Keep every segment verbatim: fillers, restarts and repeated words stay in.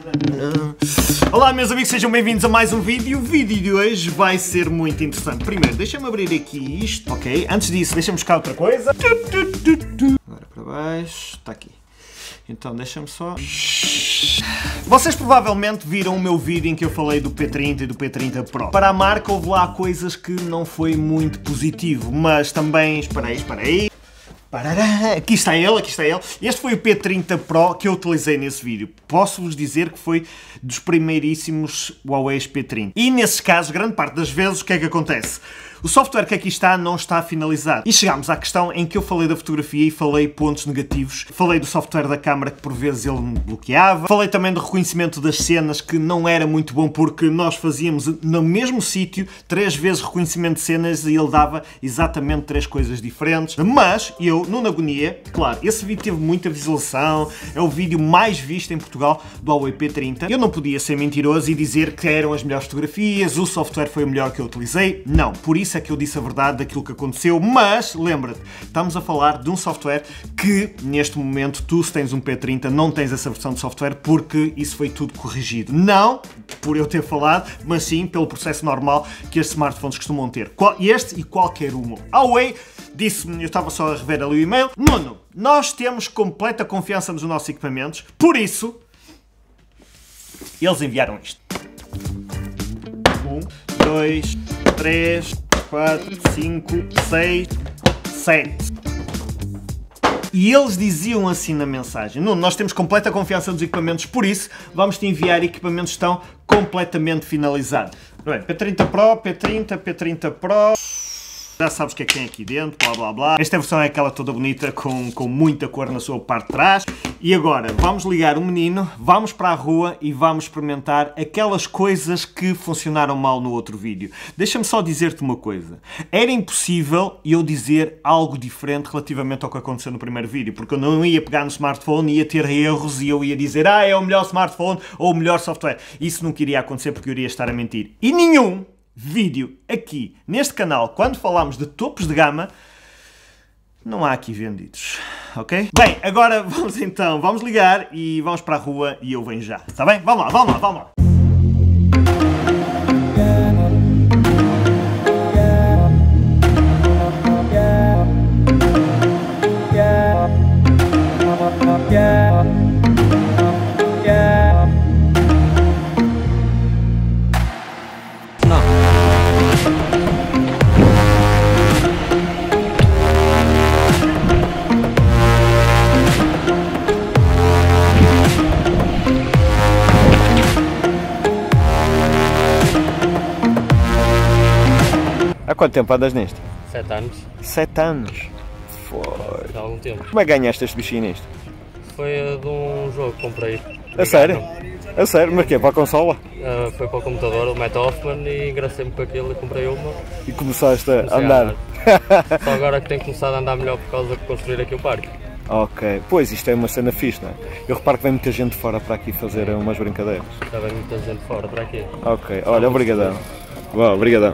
Olá meus amigos, sejam bem-vindos a mais um vídeo. O vídeo de hoje vai ser muito interessante. Primeiro, deixa-me abrir aqui isto, ok? Antes disso, deixa-me buscar outra coisa. Agora para baixo, está aqui. Então deixa-me só... Vocês provavelmente viram o meu vídeo em que eu falei do P trinta e do P trinta Pro. Para a marca houve lá coisas que não foi muito positivo, mas também... Espera aí, espera aí. Parará. Aqui está ele, aqui está ele. Este foi o P trinta Pro que eu utilizei nesse vídeo. Posso-vos dizer que foi dos primeiríssimos Huawei P trinta. E nesses casos, grande parte das vezes, o que é que acontece? O software que aqui está não está finalizado. E chegámos à questão em que eu falei da fotografia e falei pontos negativos. Falei do software da câmara que por vezes ele me bloqueava. Falei também do reconhecimento das cenas que não era muito bom porque nós fazíamos no mesmo sítio três vezes reconhecimento de cenas e ele dava exatamente três coisas diferentes. Mas eu, no Agonia, claro, esse vídeo teve muita visualização. É o vídeo mais visto em Portugal do Huawei P trinta. Eu não podia ser mentiroso e dizer que eram as melhores fotografias, o software foi o melhor que eu utilizei. Não, por isso é que eu disse a verdade daquilo que aconteceu, mas lembra-te, estamos a falar de um software que neste momento tu, se tens um P trinta, não tens essa versão de software porque isso foi tudo corrigido. Não por eu ter falado, mas sim pelo processo normal que estes smartphones costumam ter. Este e qualquer um. A Huawei disse-me, eu estava só a rever ali o e-mail, Nuno, nós temos completa confiança nos nossos equipamentos, por isso eles enviaram isto. Um, dois, três, quatro, cinco, seis, sete. E eles diziam assim na mensagem: Nuno, nós temos completa confiança nos equipamentos, por isso vamos te enviar equipamentos que estão completamente finalizados. Bem, P trinta Pro, P trinta, P trinta Pro... Já sabes o que é que tem aqui dentro, blá blá blá. Esta versão é aquela toda bonita, com, com muita cor na sua parte de trás. E agora, vamos ligar o menino, vamos para a rua e vamos experimentar aquelas coisas que funcionaram mal no outro vídeo. Deixa-me só dizer-te uma coisa. Era impossível eu dizer algo diferente relativamente ao que aconteceu no primeiro vídeo, porque eu não ia pegar no smartphone e ia ter erros e eu ia dizer ah, é o melhor smartphone ou o melhor software. Isso nunca iria acontecer porque eu iria estar a mentir. E nenhum vídeo aqui neste canal, quando falamos de topos de gama, não há aqui vendidos, ok? Bem, agora vamos então, vamos ligar e vamos para a rua e eu venho já, está bem? Vamos lá, vamos lá, vamos lá. Há quanto tempo andas nisto? Sete anos. Sete anos? Foi. Há algum tempo. Como é que ganhaste este bichinho nisto? Foi de um jogo que comprei. A sério? A sério? Mas quê? Para a consola? Uh, foi para o computador, o Matt Hoffman, e engracei-me com aquilo e comprei uma. E começaste a Comecei andar? A andar. Só agora que tenho começado a andar melhor por causa de construir aqui o parque. Ok. Pois, isto é uma cena fixe, não é? Eu reparo que vem muita gente fora para aqui fazer umas brincadeiras. Já vem muita gente fora para aqui. Ok. Olha, obrigadão. Uau, obrigadão.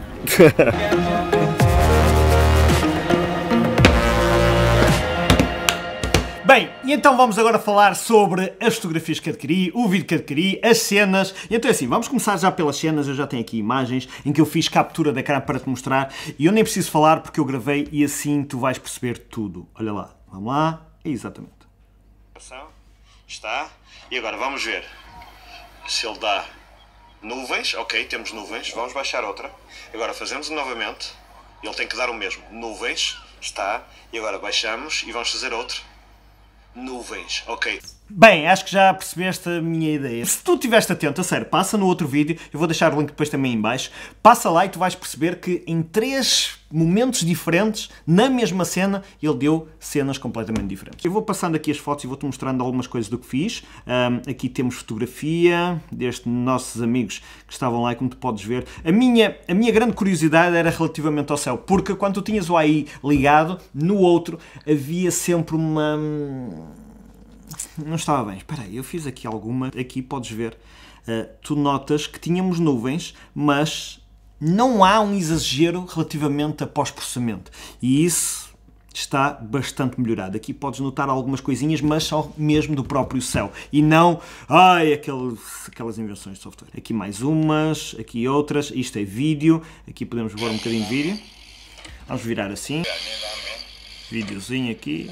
Bem, e então vamos agora falar sobre as fotografias que adquiri, o vídeo que adquiri, as cenas. E então é assim, vamos começar já pelas cenas. Eu já tenho aqui imagens em que eu fiz captura da ecrã para te mostrar. E eu nem preciso falar porque eu gravei e assim tu vais perceber tudo. Olha lá, vamos lá, exatamente. Está, e agora vamos ver se ele dá nuvens. Ok, temos nuvens, vamos baixar outra. Agora fazemos novamente, ele tem que dar o mesmo. Nuvens, está, e agora baixamos e vamos fazer outro. Nuvens, ok. Bem, acho que já percebeste a minha ideia. Se tu estiveste atento, a sério, passa no outro vídeo, eu vou deixar o link depois também em baixo, passa lá e tu vais perceber que em três momentos diferentes, na mesma cena, ele deu cenas completamente diferentes. Eu vou passando aqui as fotos e vou-te mostrando algumas coisas do que fiz. Um, aqui temos fotografia destes nossos amigos que estavam lá e como tu podes ver. A minha, a minha grande curiosidade era relativamente ao céu, porque quando tu tinhas o A I ligado, no outro havia sempre uma... Não estava bem, espera aí, eu fiz aqui alguma, aqui podes ver, uh, tu notas que tínhamos nuvens, mas não há um exagero relativamente a pós-processamento. E isso está bastante melhorado. Aqui podes notar algumas coisinhas, mas só mesmo do próprio céu. E não, ai, aqueles, aquelas invenções de software. Aqui mais umas, aqui outras. Isto é vídeo. Aqui podemos ver um bocadinho de vídeo. Vamos virar assim. Videozinho aqui.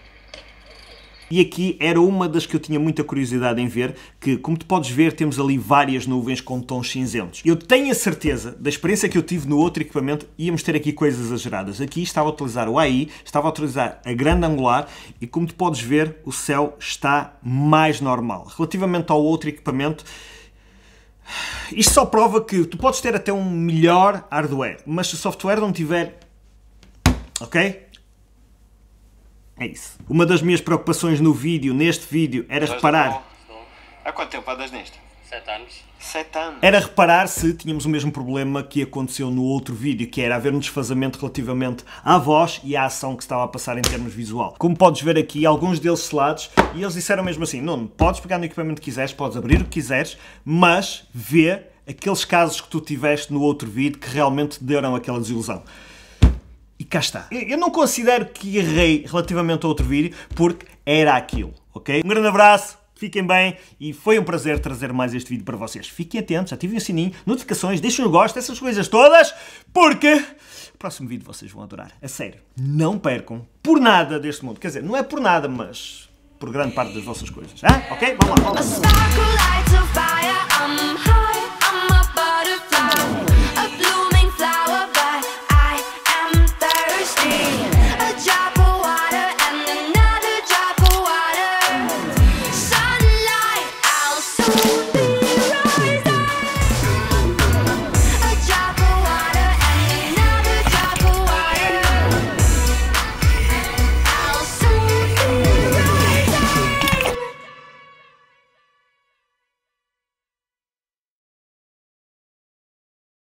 E aqui era uma das que eu tinha muita curiosidade em ver, que, como tu podes ver, temos ali várias nuvens com tons cinzentos. Eu tenho a certeza, da experiência que eu tive no outro equipamento, íamos ter aqui coisas exageradas. Aqui estava a utilizar o A I, estava a utilizar a grande angular, e como tu podes ver, o céu está mais normal. Relativamente ao outro equipamento, isto só prova que tu podes ter até um melhor hardware, mas se o software não tiver... Ok? É isso. Uma das minhas preocupações no vídeo, neste vídeo, era reparar... Há quanto tempo andas nisto? Sete anos. Sete anos. Era reparar se tínhamos o mesmo problema que aconteceu no outro vídeo, que era haver um desfazamento relativamente à voz e à ação que estava a passar em termos visual. Como podes ver aqui, alguns deles selados, e eles disseram mesmo assim, Nuno, podes pegar no equipamento que quiseres, podes abrir o que quiseres, mas vê aqueles casos que tu tiveste no outro vídeo que realmente deram aquela desilusão. E cá está. Eu não considero que errei relativamente ao outro vídeo, porque era aquilo, ok? Um grande abraço, fiquem bem e foi um prazer trazer mais este vídeo para vocês. Fiquem atentos, ativem o sininho, notificações, deixem o gosto, essas coisas todas, porque o próximo vídeo vocês vão adorar. A sério, não percam por nada deste mundo. Quer dizer, não é por nada, mas por grande parte das vossas coisas. Ah? Ok? Vamos lá. Vamos lá.